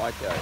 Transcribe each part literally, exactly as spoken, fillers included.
quá trời.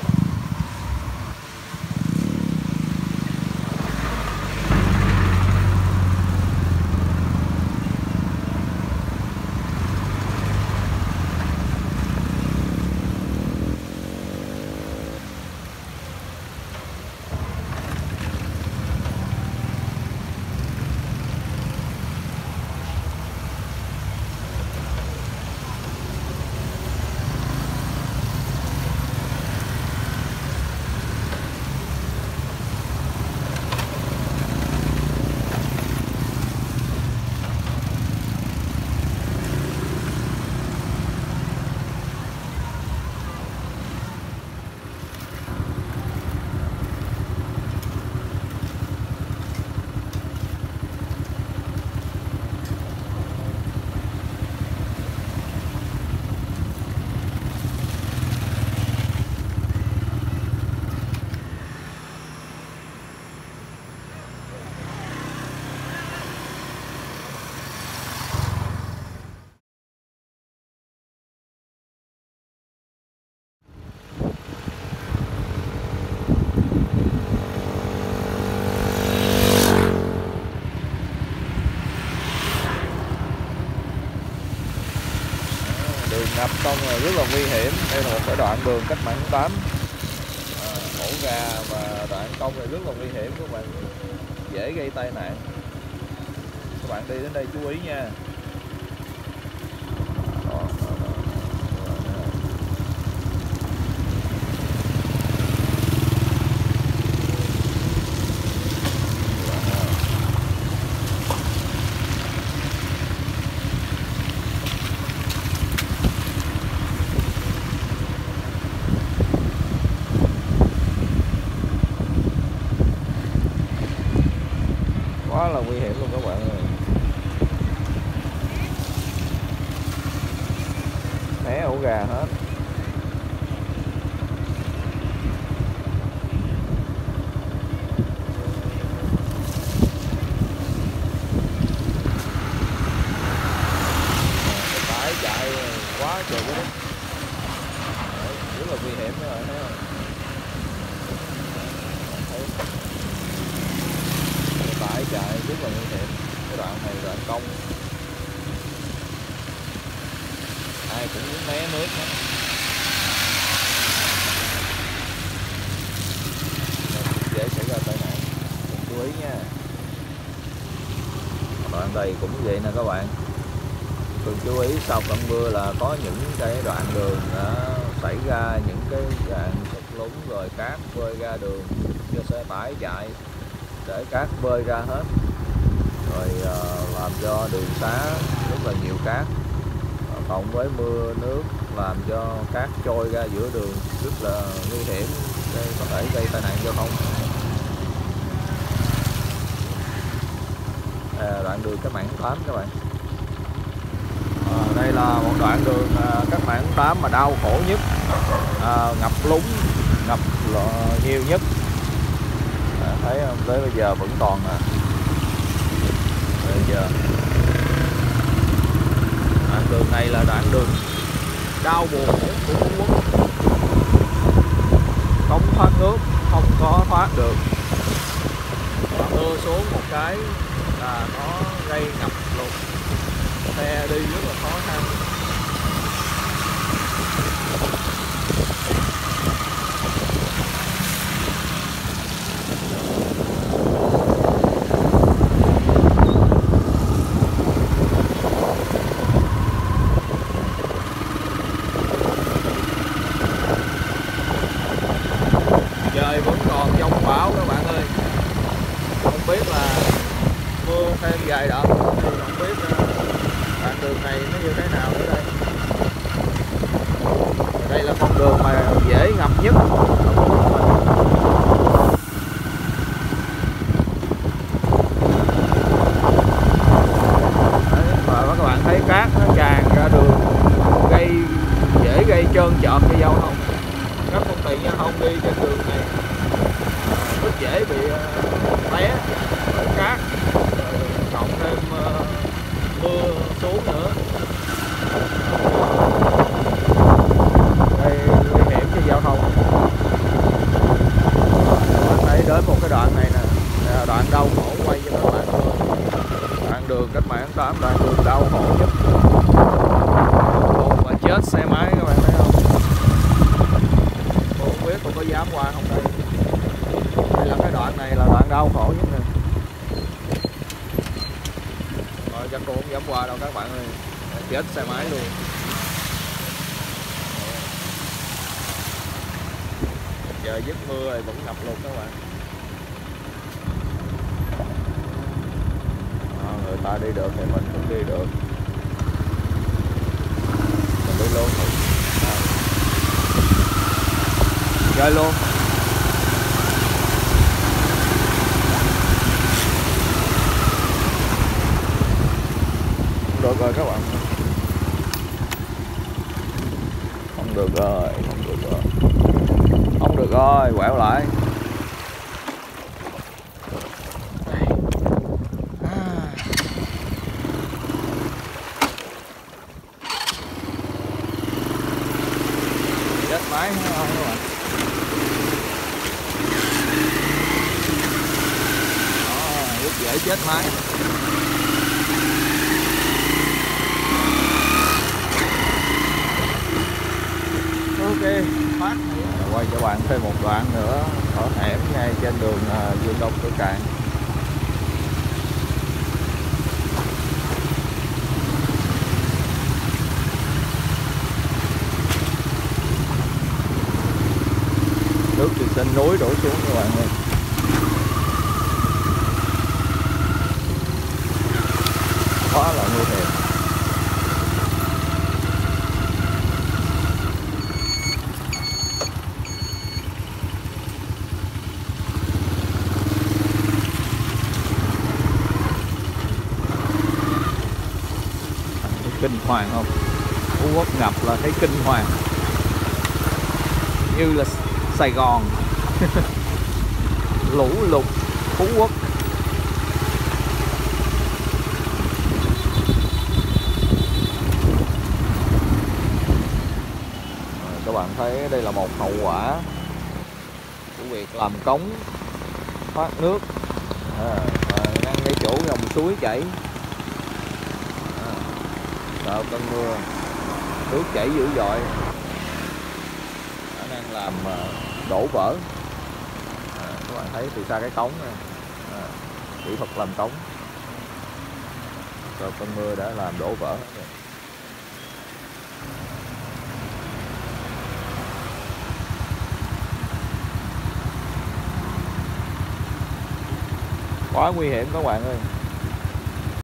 Ngập xong rồi rất là nguy hiểm. Đây là một cái đoạn đường cách mạng tám, à, ổ gà và đoạn cong này rất là nguy hiểm các bạn, dễ gây tai nạn. Các bạn đi đến đây chú ý nha. Đó, đó, đó. Quá là nguy hiểm luôn các bạn ơi. Né ổ gà hết. Phải chạy quá trời cái đó. Rất là nguy hiểm các bạn thấy không? Phải chạy rất là nguy hiểm. Cái đoạn này đoạn cong, ai cũng muốn né nước hết. Dễ xảy ra tai nạn, chú ý nha. Đoạn đây cũng vậy nè các bạn. Cần chú ý sau cơn mưa là có những cái đoạn đường đã xảy ra những cái đoạn sụt lún rồi cát bơi ra đường cho xe tải chạy, để cát bơi ra hết, rồi uh, làm cho đường xá rất là nhiều cát, cộng với mưa nước làm cho cát trôi ra giữa đường rất là nguy hiểm, đây có thể gây tai nạn giao thông. À, đoạn đường cách mạng tám các bạn. À, đây là một đoạn đường uh, cách mạng tám mà đau khổ nhất, à, ngập lún, ngập nhiều nhất. À, thấy không? Tới bây giờ vẫn còn à. Bây giờ đoạn đường này là đoạn đường đau buồn nhất của Phú Quốc, không thoát nước, không có thoát được. Và mưa xuống một cái là nó gây ngập lụt, xe đi rất là khó khăn. Trời vẫn còn giông bão các bạn ơi, không biết là mưa thêm vài đợt thì không biết đoạn đường này nó như thế nào nữa đây. Đây là con đường mà dễ ngập nhất. Đấy, và các bạn thấy cát nó tràn ra đường, gây dễ gây trơn trợt cho giao thông. Các phương tiện giao thông đi trên đường này rất dễ bị té bởi cát, cộng thêm mưa xuống nữa. Đây nguy hiểm cho giao thông. đau khổ nhất nè. Rồi chắc cô không dám qua đâu các bạn ơi, chết xe máy luôn. Giờ dứt mưa rồi vẫn ngập lụt các bạn. À, người ta đi được thì mình cũng đi được. Mình đi luôn. À. Chơi luôn. Được rồi các bạn. Không được rồi, không được rồi. Không được rồi, quẹo lại. Chết máy không các bạn. Đó, rất dễ chết máy. Ok, phát quay cho bạn thêm một đoạn nữa ở hẻm ngay trên đường Dương Đông Cửa Cạn. Nước từ trên núi đổ xuống các bạn ơi. Quá là nguy hiểm. Kinh hoàng không? Phú Quốc ngập là thấy kinh hoàng, như là Sài Gòn. Lũ lụt Phú Quốc. Các bạn thấy đây là một hậu quả của việc làm cống thoát nước à, ngăn cái chỗ dòng suối chảy. Sau cơn mưa nước chảy dữ dội, nó đang làm đổ vỡ. À, các bạn thấy từ xa cái cống này, à, kỹ thuật làm cống. Sau cơn mưa đã làm đổ vỡ. Quá nguy hiểm các bạn ơi.